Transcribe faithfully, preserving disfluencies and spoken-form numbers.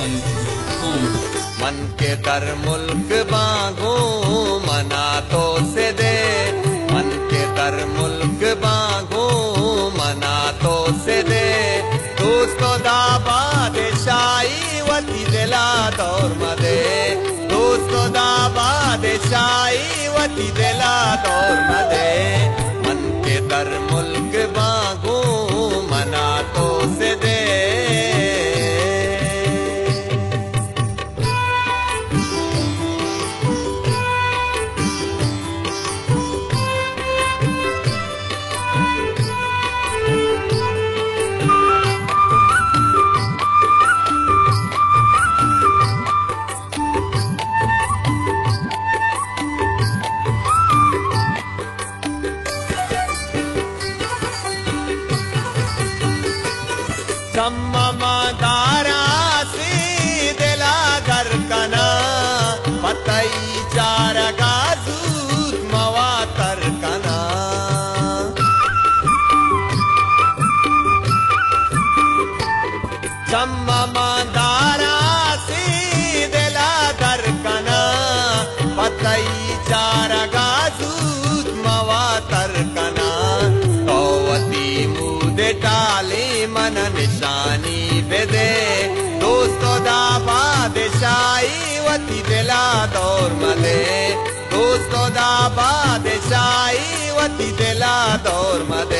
मन के कर मुल्क बांगो मना तो से दे, मन के कर मुल्क बांगो मना तो से दे। दोस्तों दा बादशाही वती दिला दौर मदे, दोस्तों दा बादशाही वती दिला दौर मदे। मन के कर मुल्क बांगो मना तो से दे। सम्मा दारा सी दिला घर कना पतई चार गाजूत मवातर कना। सम्मा दारा सी दिला घर कना पतई चार गाजूत मवातर कना। कौवती मुदे टाले मन निशानी बेदे, दोस्तों दा बादशाही वती दिला दौर मदे, दोस्तों दा बादशाही वती दिला दौर मदे।